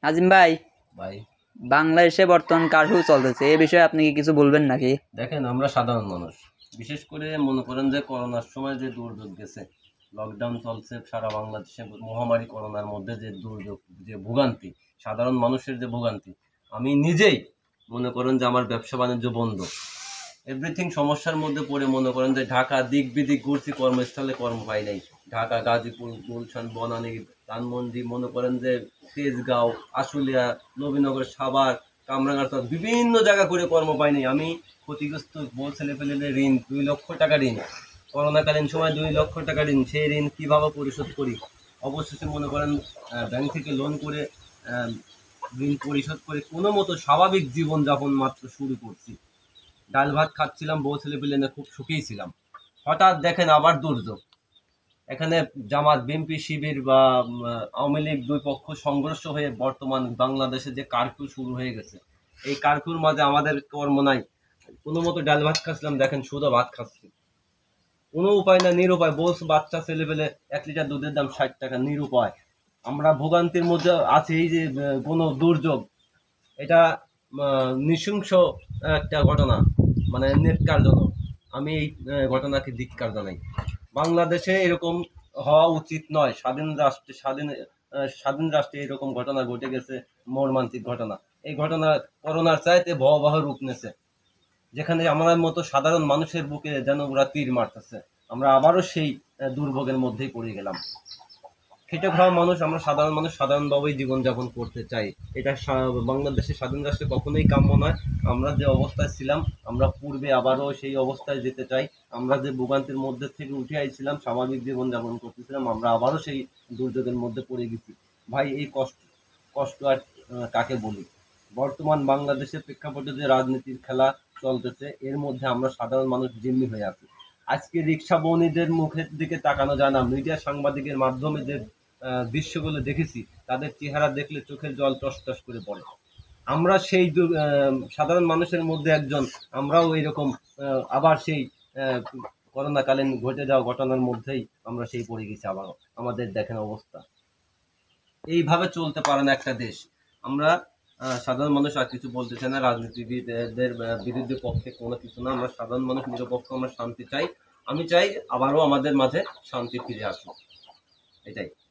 নাজিম ভাই, ভাই বাংলাদেশে বর্তমান কারফিউ চলতেছে, এ বিষয়ে আপনি কি কিছু বলবেন নাকি? দেখেন, আমরা সাধারণ মানুষ, বিশেষ করে মনে করেন যে করোনার সময় যে দুর্যোগ গেছে, লকডাউন চলছে সারা বাংলাদেশে, মহামারী করোনার মধ্যে যে দুর্যোগ, যে ভোগান্তি, সাধারণ মানুষের যে ভোগান্তি, আমি নিজেই মনে করেন যে আমার ব্যবসা বাণিজ্য বন্ধ, এভরিথিং সমস্যার মধ্যে পড়ে মনে করেন যে ঢাকা দিক বিদিক ঘুরছি, কর্মস্থলে কর্ম পাই নাই। ঢাকা, গাজীপুর, গুলশান, বনানী, ধানমন্ডি, মনে করেন যে তেজগাঁও, আশুলিয়া, নবীনগর, সাভার, কামরাঙ্গার, বিভিন্ন জায়গা করে কর্ম পাইনি। আমি ক্ষতিগ্রস্ত বউ ছেলে পেলেদের ঋণ, 2 লক্ষ টাকা ঋণ, করোনাকালীন সময় 2 লক্ষ টাকা ঋণ, সেই ঋণ কীভাবে পরিশোধ করি? অবশেষে মনে করেন ব্যাংক থেকে লোন করে ঋণ পরিশোধ করে কোনো মতো স্বাভাবিক জীবনযাপন মাত্র শুরু করছি। ডাল ভাত খাচ্ছিলাম, বউ ছেলে পেলে নিয়ে খুব সুখেই ছিলাম। হঠাৎ দেখেন আবার দুর্যোগ। এখানে জামাত, বিএনপি, শিবির বা আওয়ামী লীগ, দুই পক্ষ সংঘর্ষ হয়ে বর্তমান বাংলাদেশে যে কারফিউ শুরু হয়ে গেছে, এই কারফিউর মাঝে আমাদের কর্ম নাই। কোনো মতো ডাল ভাত খাচ্ছিলাম, দেখেন শুধু ভাত খাচ্ছি, কোনো উপায় না, নিরুপায়। বউ বাচ্চা ছেলে পেলে, 1 লিটার দুধের দাম 60 টাকা, নিরুপায়। আমরা ভোগান্তির মধ্যে আছি। এই যে কোনো দুর্যোগ, এটা নৃশংস একটা ঘটনা, মানে নেটকারজনক। আমি এই ঘটনাকে ধিক্কার জানাই। বাংলাদেশে এরকম হওয়া উচিত নয়। স্বাধীন রাষ্ট্রে এরকম ঘটনা ঘটে গেছে, মর্মান্তিক ঘটনা। এই ঘটনা করোনার চাইতে ভয়াবহ রূপ নেছে, যেখানে আমার মতো সাধারণ মানুষের বুকে যেন ওরা তীর মারতেছে। আমরা আবারও সেই দুর্ভোগের মধ্যেই পড়ে গেলাম। খেটে খাওয়া মানুষ, আমরা সাধারণ মানুষ, সাধারণভাবেই জীবনযাপন করতে চাই। এটা বাংলাদেশের স্বাধীন রাষ্ট্রে কখনোই কাম্য নয়। আমরা যে অবস্থায় ছিলাম, আমরা পূর্বে আবারও সেই অবস্থায় যেতে চাই। আমরা যে ভোগান্তির মধ্যে থেকে উঠে আইছিলাম, স্বাভাবিক জীবনযাপন করতেছিলাম, আমরা আবারও সেই দুর্যোগের মধ্যে পড়ে গেছি। ভাই, এই কষ্ট কষ্ট আর কাকে বলি? বর্তমান বাংলাদেশের প্রেক্ষাপটে যে রাজনীতির খেলা চলতেছে, এর মধ্যে আমরা সাধারণ মানুষ জিম্মি হয়ে আছি। আজকে রিক্সা বণিকদের মুখের দিকে তাকানো যায় না। মিডিয়া সাংবাদিকের মাধ্যমে যে দৃশ্যগুলো দেখেছি, তাদের চেহারা দেখলে চোখের জল টস টস করে পড়ে। আমরা সেই সাধারণ মানুষের মধ্যে একজন। আমরাও এইরকম আবার সেই করোনাকালীন ঘটে যাওয়া ঘটনার মধ্যেই আমরা সেই পড়ে গেছি আবারও। আমাদের দেখেন অবস্থা। এইভাবে চলতে পারে না একটা দেশ। আমরা সাধারণ মানুষ আর কিছু বলতে চাই না, রাজনীতিবিদদের বিরুদ্ধে পক্ষে কোনো কিছু না। আমরা সাধারণ মানুষ, নিরপেক্ষ, আমরা শান্তি চাই। আমি চাই আবারও আমাদের মাঝে শান্তি ফিরে আসুক, এটাই।